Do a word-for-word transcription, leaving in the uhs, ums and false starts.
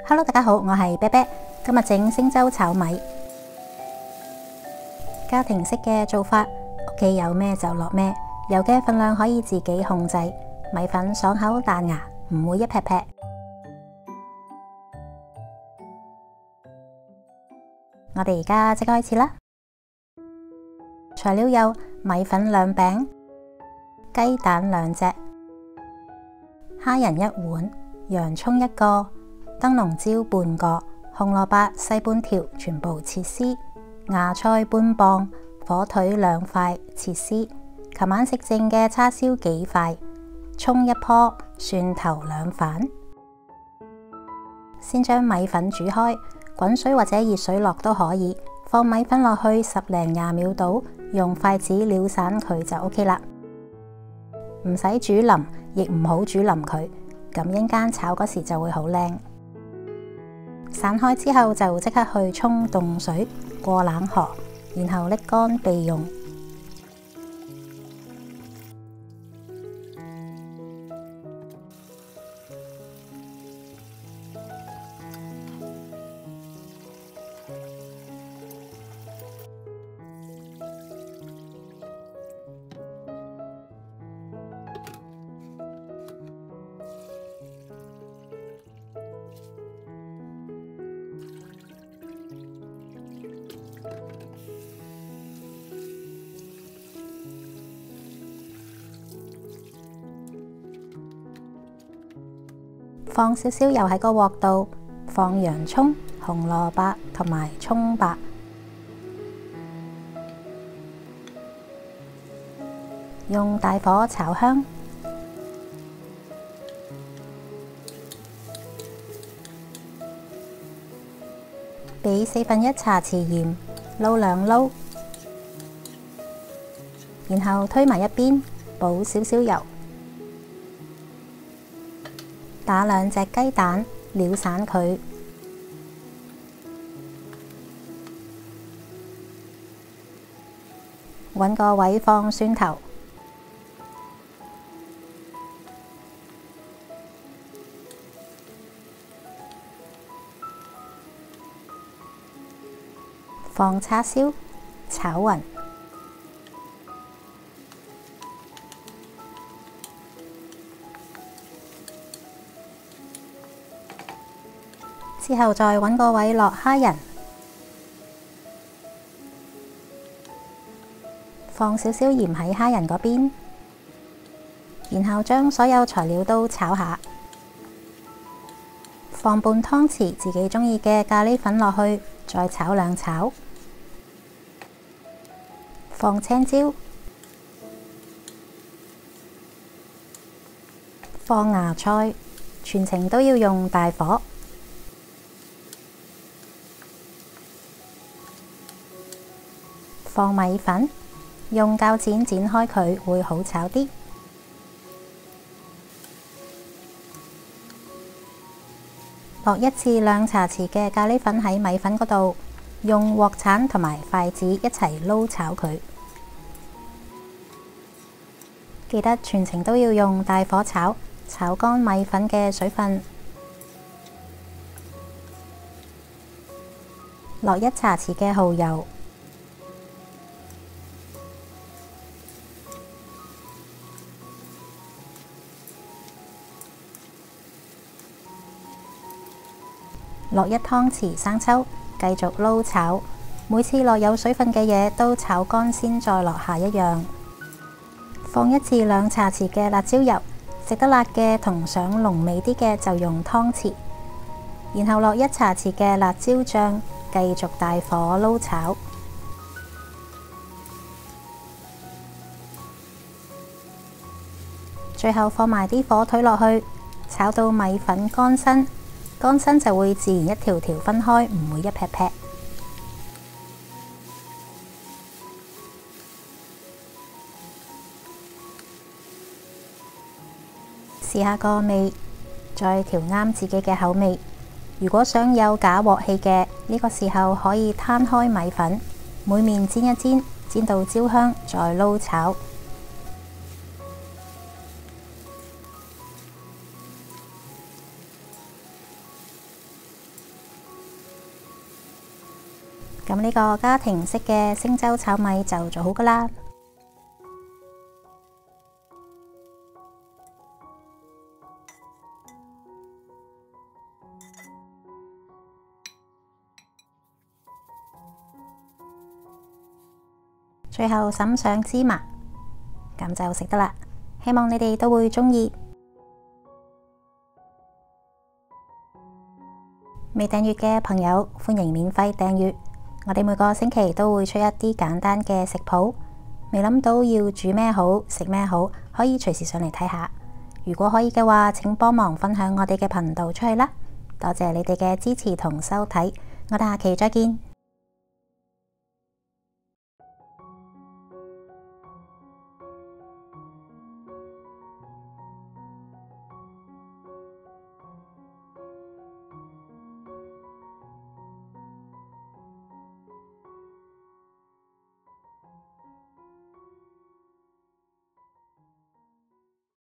Hello， 大家好，我係啤啤，今日整星洲炒米，家庭式嘅做法，屋企有咩就落咩，油嘅份量可以自己控制，米粉爽口彈牙，唔會一劈劈。我哋而家即刻開始啦。材料有米粉兩餅、雞蛋兩隻、蝦仁一碗、洋蔥一個、燈籠椒半個、紅蘿蔔細半條，全部切絲；芽菜半磅、火腿兩塊切絲；琴晚食剩嘅叉燒幾塊；蔥一棵；蒜頭兩瓣。先將米粉煮開，滾水或者熱水落都可以，放米粉落去十零廿秒到，用筷子撩散佢就 OK 啦。唔使煮腍，亦唔好煮腍佢，咁一陣間炒嗰時就會好靚。散開之後就即刻去沖凍水，過冷河，然後瀝乾備用。放少少油喺個鑊度，放洋蔥、紅蘿蔔同埋蔥白，用大火炒香，俾四分一茶匙鹽，撈兩撈，然後推埋一邊，補少少油。打兩隻雞蛋，撩散佢，搵個位放蒜頭，放叉燒，炒勻。之後再搵個位落蝦仁，放少少鹽喺蝦仁嗰邊，然後將所有材料都炒下，放半湯匙自己鍾意嘅咖喱粉落去，再炒兩炒，放青椒，放芽菜，全程都要用大火。放米粉，用鉸剪剪開佢會好炒啲。落一至兩茶匙嘅咖喱粉喺米粉嗰度，用鑊鏟同埋筷子一齊撈炒佢。記得全程都要用大火炒，炒乾米粉嘅水分。落一茶匙嘅蠔油。落一湯匙生抽，繼續撈炒。每次落有水分嘅嘢都炒乾先，再落下一樣。放一至兩茶匙嘅辣椒油，食得辣嘅同想濃味啲嘅就用湯匙。然後落一茶匙嘅辣椒醬，繼續大火撈炒。最後放埋啲火腿落去，炒到米粉乾身。乾身就會自然一條條分開，唔會一劈劈。試下個味，再調啱自己嘅口味。如果想有假鑊氣嘅，呢個時候可以攤開米粉，每面煎一煎，煎到焦香，再撈炒。 咁呢個家庭式嘅星洲炒米就做好噶啦。最後灑上芝麻，咁就食得啦。希望你哋都會鍾意。未訂閱嘅朋友，歡迎免費訂閱。我哋每個星期都會出一啲簡單嘅食譜，未諗到要煮咩好，食咩好，可以隨時上嚟睇下。如果可以嘅話，請幫忙分享我哋嘅頻道出去啦。多謝你哋嘅支持同收睇，我哋下期再見。